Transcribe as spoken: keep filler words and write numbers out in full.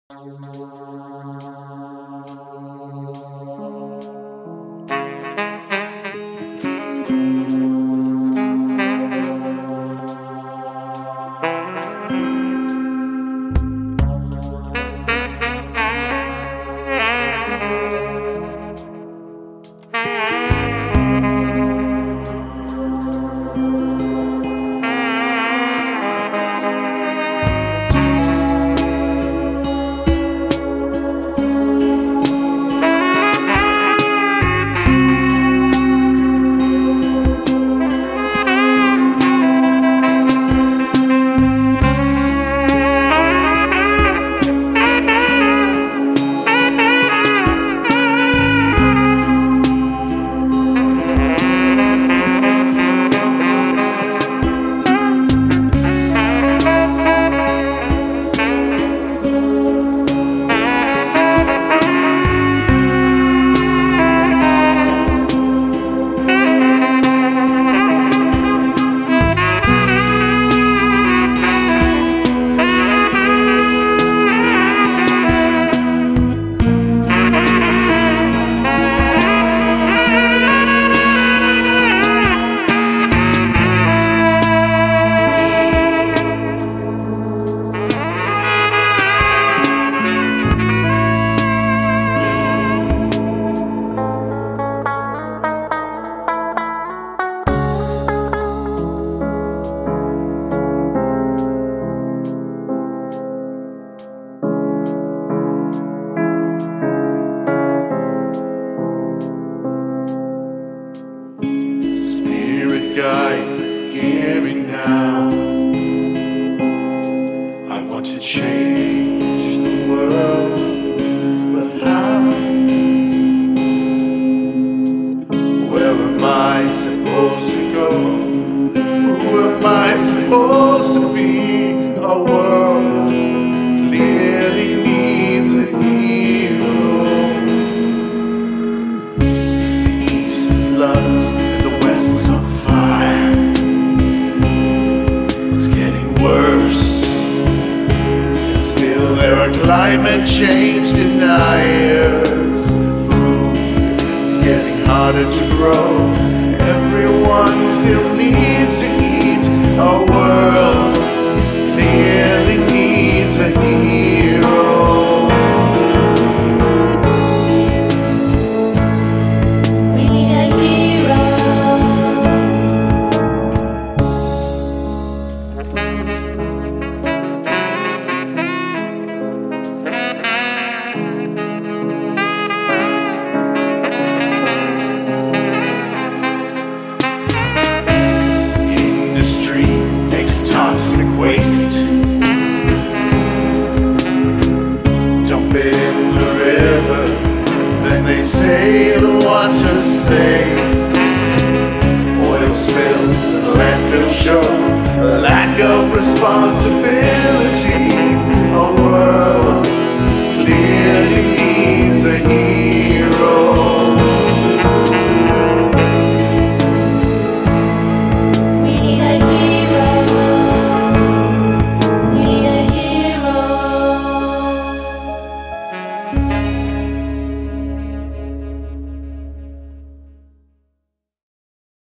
Guide, hear me now. I want to change the world, but how? Where am I supposed to go? Who am I supposed to be? Our world clearly needs a hero. The East floods and the West on fire. It's getting worse, and still there are climate change deniers. Food is getting harder to grow. Everyone still needs to eat. Our world clearly needs a hero. Toxic waste, dump it in the river, then they say the water's safe. Oil spills and landfill show a lack of responsibility.